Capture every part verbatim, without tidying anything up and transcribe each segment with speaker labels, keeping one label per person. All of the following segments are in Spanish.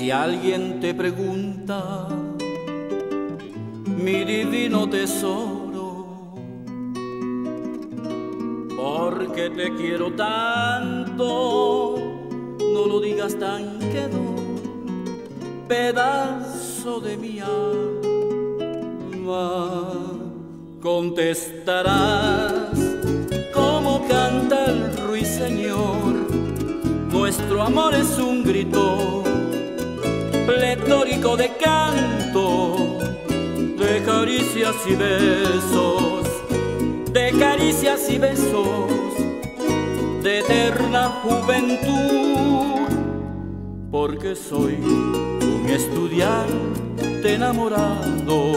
Speaker 1: Si alguien te pregunta, mi divino tesoro, ¿por qué te quiero tanto? No lo digas tan quedo, pedazo de mi alma. Contestarás como canta el ruiseñor, nuestro amor es un grito pletórico de canto, de caricias y besos, de caricias y besos, de eterna juventud, porque soy un estudiante enamorado,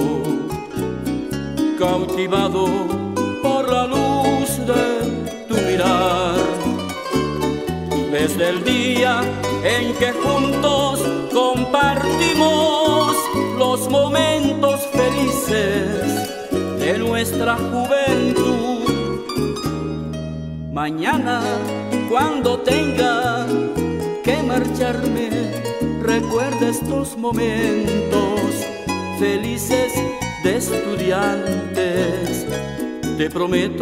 Speaker 1: cautivado por la luz de tu mirar. Desde el día en que juntos compartimos los momentos felices de nuestra juventud. Mañana, cuando tenga que marcharme, recuerda estos momentos felices de estudiantes. Te prometo,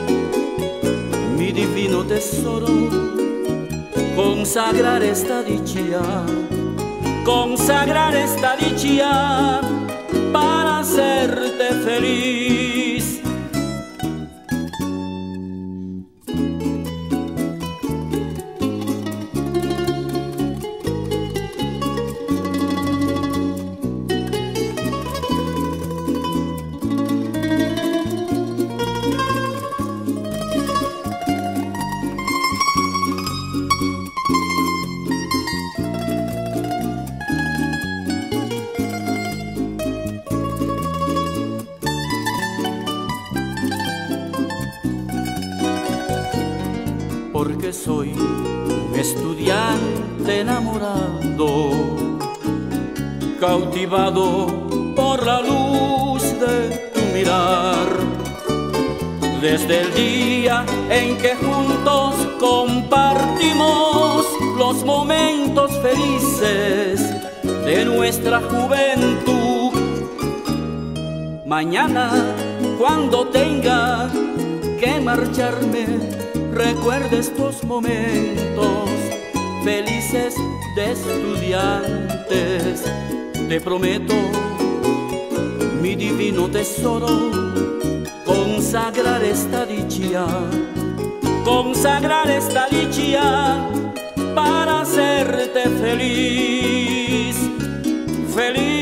Speaker 1: mi divino tesoro, consagrar esta dicha, consagrar esta dicha para hacerte feliz. Porque soy un estudiante enamorado, cautivado por la luz de tu mirar. Desde el día en que juntos compartimos los momentos felices de nuestra juventud. Mañana, cuando tenga que marcharme, recuerda estos momentos felices de estudiantes. Te prometo, mi divino tesoro, consagrar esta dicha, consagrar esta dicha para hacerte feliz, feliz.